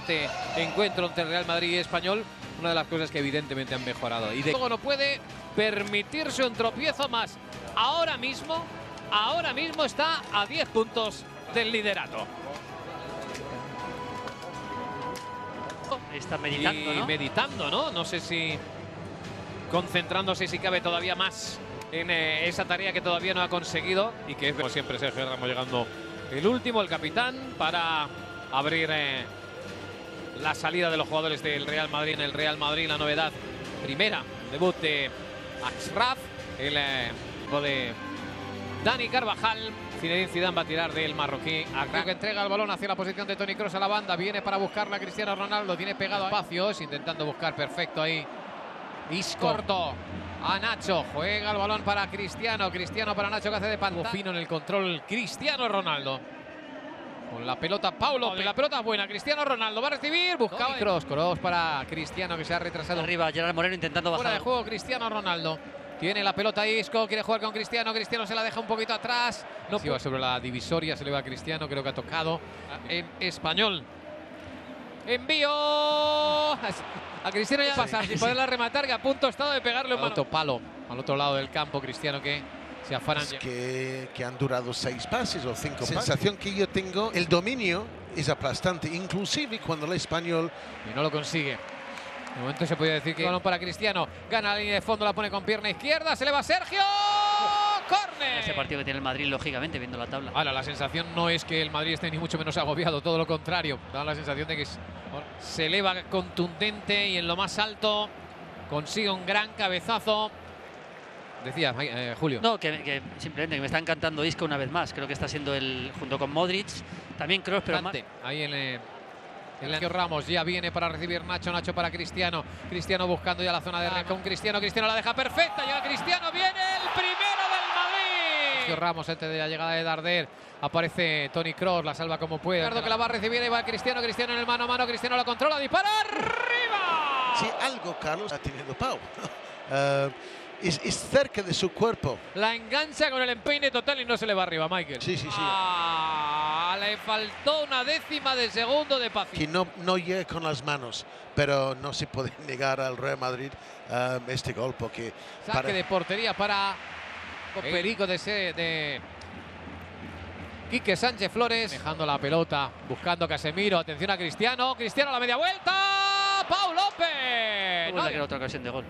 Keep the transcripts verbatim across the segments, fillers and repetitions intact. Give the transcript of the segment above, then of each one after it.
este encuentro entre Real Madrid y Español, una de las cosas que evidentemente han mejorado. Y de... luego no puede permitirse un tropiezo más. Ahora mismo, ahora mismo está a diez puntos del liderato. Está meditando, y ¿no? meditando, ¿no? No sé si concentrándose si cabe todavía más en eh, esa tarea que todavía no ha conseguido y que es, como siempre, Sergio Ramos llegando el último, el capitán, para abrir eh, la salida de los jugadores del Real Madrid. En el Real Madrid la novedad primera, debut de Achraf, el eh, de Dani Carvajal. Zinedine Zidane va a tirar del marroquí. Achraf que entrega el balón hacia la posición de Toni Kroos a la banda, viene para buscarla a Cristiano Ronaldo, tiene pegado a espacios, intentando buscar perfecto ahí Isco. Corto a Nacho, juega el balón para Cristiano, Cristiano para Nacho que hace de pantalla. Fino en el control Cristiano Ronaldo. Con la pelota Paulo, la pelota buena, Cristiano Ronaldo va a recibir, buscaba Kroos, Kroos para Cristiano que se ha retrasado. Arriba Gerard Moreno intentando bajar. Fuera de juego Cristiano Ronaldo. Tiene la pelota Isco, quiere jugar con Cristiano, Cristiano se la deja un poquito atrás. No se va sobre la divisoria, se le va a Cristiano, creo que ha tocado en Español. Envío a Cristiano, ya pasa sin poderla rematar, que a punto ha estado de pegarle un otro palo al otro lado del campo. Cristiano que se afanan. Es que, que han durado seis pases o cinco pases. La sensación que yo tengo, el dominio es aplastante, inclusive cuando el Español... Y no lo consigue. De momento se podía decir que balón para Cristiano, gana la línea de fondo, la pone con pierna izquierda, se le va Sergio. ¡Córner! Ese partido que tiene el Madrid, lógicamente, viendo la tabla. Ahora, la sensación no es que el Madrid esté ni mucho menos agobiado, todo lo contrario. Da la sensación de que se eleva contundente y en lo más alto consigue un gran cabezazo. Decía eh, Julio. No, que, que simplemente que me está encantando Isco una vez más. Creo que está siendo el, junto con Modric, también Kroos, pero más... Ahí en el... El Ramos ya viene para recibir Nacho, Nacho para Cristiano. Cristiano buscando ya la zona de con Cristiano. Cristiano la deja perfecta. Llega Cristiano, viene el primero del Madrid. Sergio Ramos antes de la llegada de Darder. Aparece Toni Kroos, la salva como puede. Ricardo que la va a recibir, ahí va Cristiano. Cristiano en el mano a mano. Cristiano la controla, dispara arriba. Sí, algo Carlos ha tenido Pau. uh, es, es cerca de su cuerpo. La engancha con el empeine total y no se le va arriba, Michael. Sí, sí, sí. Ah, le faltó una décima de segundo de paciencia. Que no, no llega con las manos, pero no se puede negar al Real Madrid um, este gol porque... Saque para... de portería para Perico de, ese, de Quique Sánchez Flores. Dejando la pelota, buscando a Casemiro. Atención a Cristiano. Cristiano a la media vuelta. Pau López. No, que era otra ocasión de gol.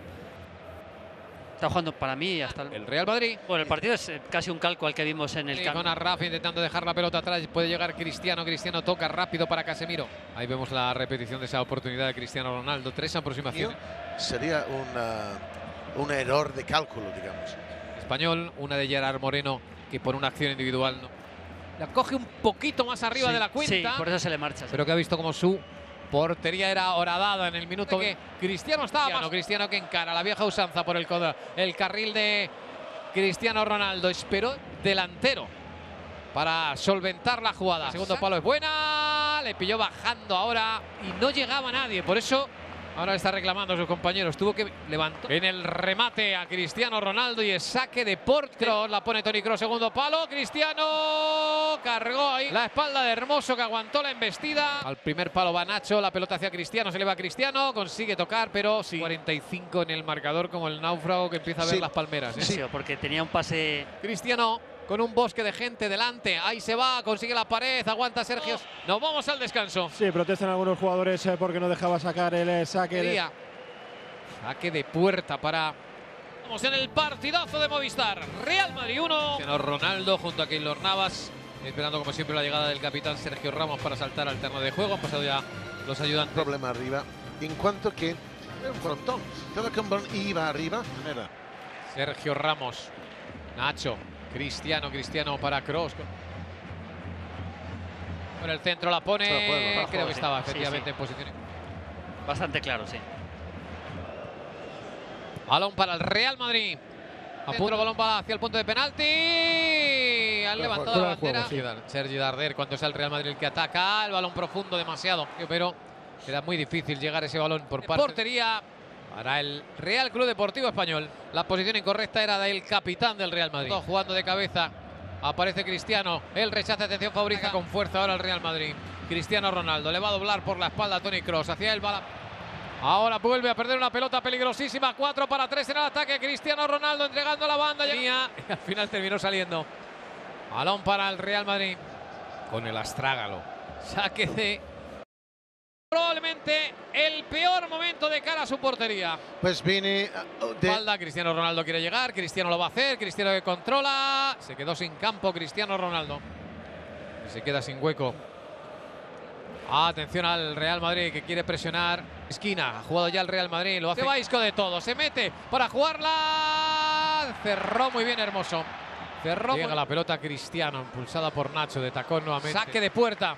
Está jugando para mí hasta el... el Real Madrid. Bueno, el partido es casi un calco al que vimos en el sí, campo. Con Arraf intentando dejar la pelota atrás. Puede llegar Cristiano. Cristiano toca rápido para Casemiro. Ahí vemos la repetición de esa oportunidad de Cristiano Ronaldo. Tres aproximaciones. Sería una, un error de cálculo, digamos. Español, una de Gerard Moreno, que por una acción individual no. La coge un poquito más arriba sí, de la cuenta. Sí, por eso se le marcha. Pero que ha visto como su portería era horadada en el minuto que Cristiano estaba Cristiano, más. Cristiano que encara la vieja usanza por el, el carril de Cristiano Ronaldo. Esperó delantero para solventar la jugada. El segundo palo es buena. Le pilló bajando ahora y no llegaba nadie. Por eso ahora está reclamando a sus compañeros. Tuvo que levantar en el remate a Cristiano Ronaldo y el saque de portero. La pone Toni Kroos, segundo palo. Cristiano cargó ahí la espalda de Hermoso que aguantó la embestida. Al primer palo va Nacho, la pelota hacia Cristiano, se le va a Cristiano, consigue tocar, pero sí. cuarenta y cinco en el marcador como el náufrago que empieza a ver sí. las palmeras. ¿eh? Sí, porque tenía un pase... Cristiano con un bosque de gente delante. Ahí se va, consigue la pared, aguanta Sergio. Nos vamos al descanso. Sí, protestan algunos jugadores eh, porque no dejaba sacar el eh, saque. De... Saque de puerta para... Vamos en el partidazo de Movistar. Real Madrid uno. Ronaldo junto a Keylor Navas. Esperando como siempre la llegada del capitán Sergio Ramos para saltar al terreno de juego. Han pasado ya los ayudantes. Problema arriba. En cuanto que... un frontón. Cada campeón iba arriba. Mira. Sergio Ramos. Nacho. Cristiano, Cristiano para Kroos. Por el centro la pone. Juego, Creo juego, que sí. estaba efectivamente sí, sí. en posición. Bastante claro, sí. Balón para el Real Madrid. A punto, balón va hacia el punto de penalti. Han levantado juego, la bandera. Juego, sí. Sergi Darder, cuando es el Real Madrid el que ataca. El balón profundo demasiado. Pero era muy difícil llegar ese balón por parte. Portería para el Real Club Deportivo Español. La posición incorrecta era del capitán del Real Madrid. Jugando de cabeza. Aparece Cristiano. El rechace, atención, favorita con fuerza ahora el Real Madrid. Cristiano Ronaldo. Le va a doblar por la espalda a Toni Kroos. Hacia el bala. Ahora vuelve a perder una pelota peligrosísima. cuatro para tres en el ataque. Cristiano Ronaldo entregando la banda. Y al final terminó saliendo. Balón para el Real Madrid. Con el astrágalo. Saque de... probablemente el peor momento de cara a su portería. Pues viene de... Falda, Cristiano Ronaldo quiere llegar. Cristiano lo va a hacer. Cristiano que controla. Se quedó sin campo Cristiano Ronaldo. Y se queda sin hueco. Atención al Real Madrid que quiere presionar. Esquina, ha jugado ya el Real Madrid. Lo hace. Se va Isco de todo. Se mete para jugarla. Cerró muy bien Hermoso. Cerró. Llega muy... la pelota Cristiano, impulsada por Nacho de tacón nuevamente. Saque de puerta.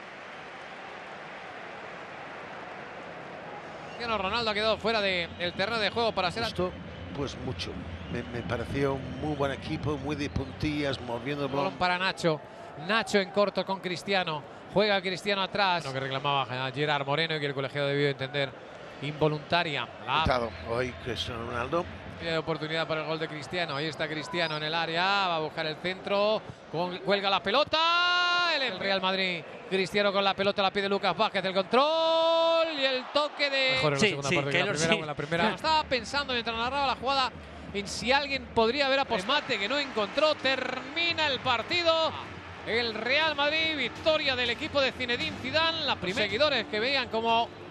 Cristiano Ronaldo ha quedado fuera del de terreno de juego para ser... Esto, pues mucho. Me, me pareció un muy buen equipo, muy de puntillas, moviendo el balón. Para Nacho. Nacho en corto con Cristiano. Juega Cristiano atrás. Lo que reclamaba a Gerard Moreno y que el colegiado debió entender. Involuntaria. La... Hoy Cristiano Ronaldo. Tiene oportunidad para el gol de Cristiano. Ahí está Cristiano en el área. Va a buscar el centro. Con... cuelga la pelota. El, el Real Madrid. Cristiano con la pelota. La pide Lucas Vázquez. El control y el toque de... Mejor en la sí, segunda sí, parte que, que la primera. Sí. En la primera. Estaba pensando mientras narraba la jugada en si alguien podría haber apostado. Mate que no encontró. Termina el partido. El Real Madrid, victoria del equipo de Zinedine Zidane. Los seguidores que veían como